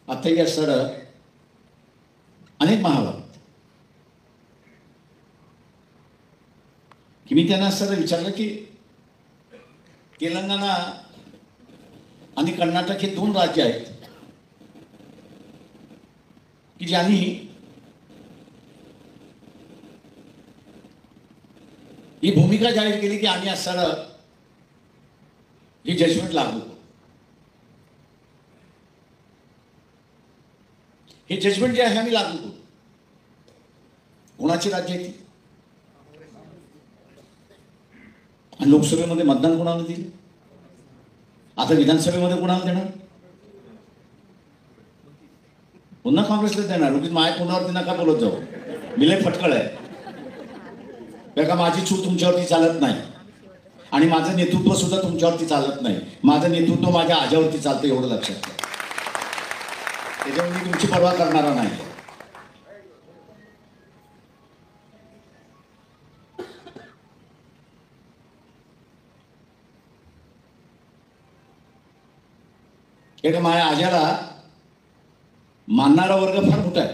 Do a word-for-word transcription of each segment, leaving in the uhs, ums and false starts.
Athaiya sir अनेक महाभारत की मी त्यांना सर विचारलं की तेलंगणा आणि कर्नाटक हे दोन राज्य आहेत की ज्यांनी ही भूमिका जाहीर केली की आम्ही आज सर ही जजमेंट लागू करू. हे जजमेंट जे आहे आम्ही लागू करू. कोणाची राज्य आहे ती? आणि लोकसभेमध्ये मतदान कोणाला दिले? आता विधानसभेमध्ये कोणाला देणार? पुन्हा काँग्रेसला देणार. उगीच माय कोणावरती नका बोलत जाऊ. मी लय फटकळ आहे का माझी चूक तुमच्यावरती चालत नाही आणि माझं नेतृत्व सुद्धा तुमच्यावरती चालत नाही. माझं नेतृत्व माझ्या आज्यावरती चालतं, एवढं लक्षात घ्या. त्याच्यामुळे मी तुमची पर्वा करणारा नाही. एका माझ्या आज्याला मानणारा वर्ग फार मोठा आहे.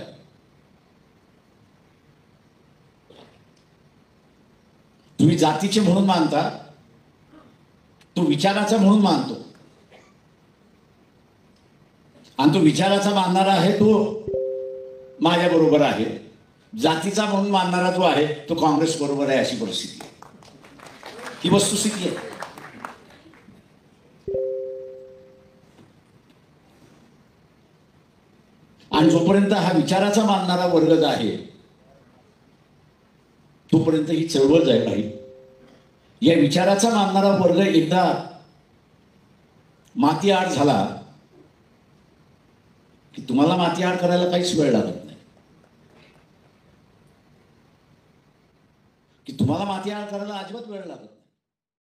तुम्ही जातीचे म्हणून मानता, तो विचाराचा म्हणून मानतो. आणि तो विचाराचा मानणारा आहे तो माझ्या बरोबर आहे. जातीचा म्हणून मानणारा जो आहे तो काँग्रेस बरोबर आहे. अशी परिस्थिती आहे. ही वस्तुस्थिती आहे. आणि जोपर्यंत हा विचाराचा मानणारा वर्ग आहे तोपर्यंत ही चळवळ जाईल राहील. या विचाराचा मानणारा वर्ग एकदा माती आड झाला की तुम्हाला माती आड करायला काहीच वेळ लागत नाही. की तुम्हाला माती आड करायला अजिबात वेळ लागत नाही.